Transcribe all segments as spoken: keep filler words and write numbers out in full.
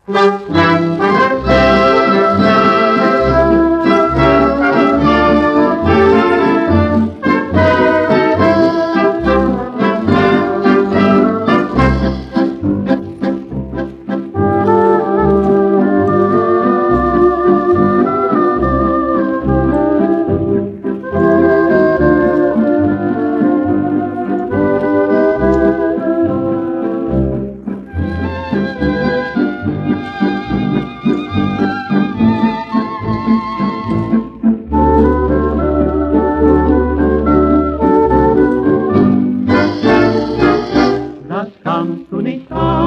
Das kannst du nicht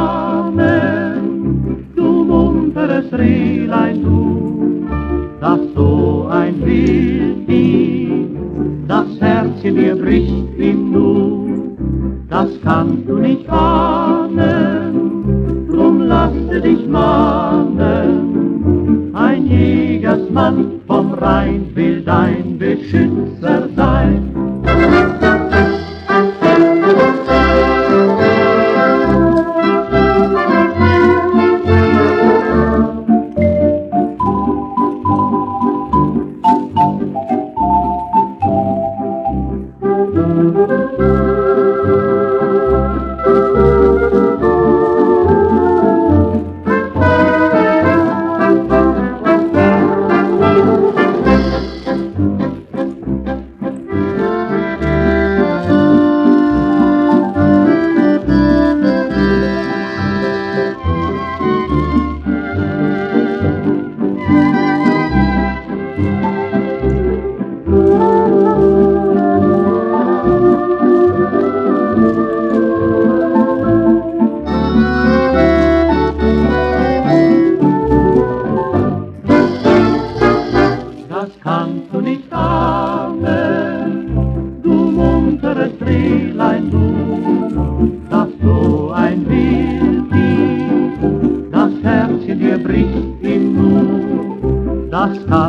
ahnen, du munteres Rehlein, du, das so ein Wilddieb das Herzchen dir bricht im Nu. Das kannst du nicht ahnen, drum lasse dich mahnen. Ein Jägersmann vom Rhein will dein Beschützer sein. Das kannst du nicht ahnen, du munteres Rehlein, du, das so ein Wilddieb das Herzchen dir bricht im Nu. Das kann